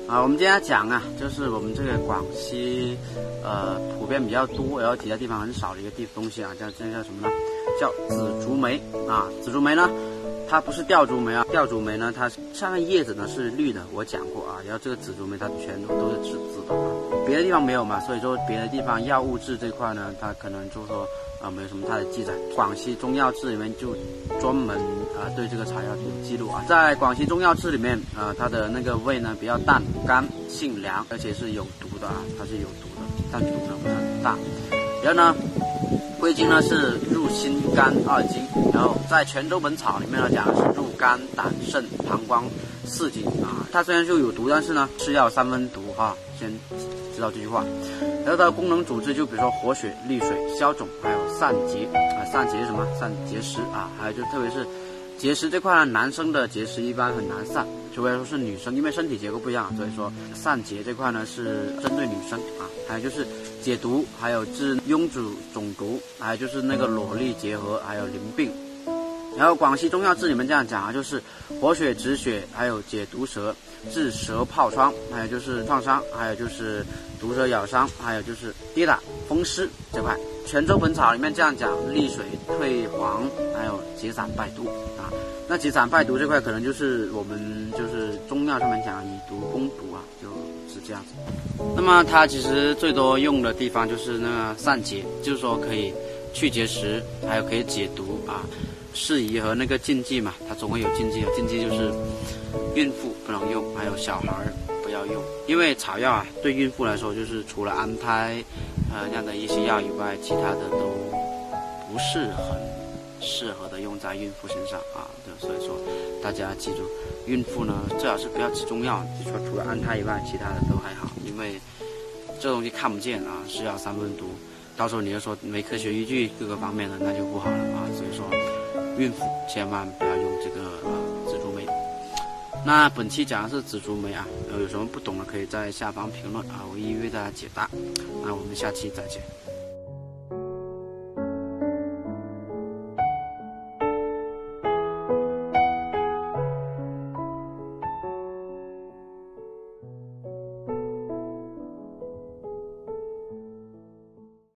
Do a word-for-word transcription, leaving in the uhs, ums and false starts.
啊，我们今天讲啊，就是我们这个广西，呃，普遍比较多，然后其他地方很少的一个地东西啊，叫这叫什么呢？叫紫竹梅啊。紫竹梅呢，它不是吊竹梅啊，吊竹梅呢，它上面叶子呢是绿的，我讲过啊。然后这个紫竹梅它全都都是紫紫的啊，别的地方没有嘛，所以说别的地方药物志这块呢，它可能就说啊没有什么太的记载。广西中药志里面就专门啊对这个草药有记录啊，在广西中药志里面啊，它的那个味呢比较淡、甘、性凉，而且是有毒的啊，它是有毒的，但毒呢不是很大。然后呢，归经呢是入心肝二经，然后在泉州本草里面呢讲的是入肝、胆、肾、膀胱四经啊。它虽然就有毒，但是呢吃药三分毒哈，先知道这句话。然后它的功能主治就比如说活血、利水、消肿，还有散结啊。散结是什么？散结石啊，还有就特别是结石这块呢，男生的结石一般很难散，除非说是女生，因为身体结构不一样，所以说散结这块呢是针对女生啊。还有就是解毒，还有治臃肿肿毒，还有就是那个裸痢结核，还有淋病。然后广西中药志里面这样讲啊，就是活血止血，还有解毒舌，治舌泡疮，还有就是创伤，还有就是毒蛇咬伤，还有就是跌打风湿这块。泉州本草里面这样讲，利水退黄，还有解散败毒啊。那解散败毒这块可能就是我们就是中药上面讲以毒攻毒啊，就是这样子。那么它其实最多用的地方就是那个散结，就是说可以去结石，还有可以解毒啊。适宜和那个禁忌嘛，它总会有禁忌的。禁忌就是孕妇不能用，还有小孩不要用，因为草药啊，对孕妇来说就是除了安胎，呃这样的一些药以外，其他的都不是很适合的用在孕妇身上啊。对，所以说大家记住，孕妇呢最好是不要吃中药，就说除了安胎以外，其他的都还好，因为这东西看不见啊，是药三分毒，到时候你就说没科学依据各个方面的，那就不好了啊。所以说孕妇千万不要用这个呃紫竹梅。那本期讲的是紫竹梅啊，有什么不懂的可以在下方评论啊，我一一为大家解答。那我们下期再见。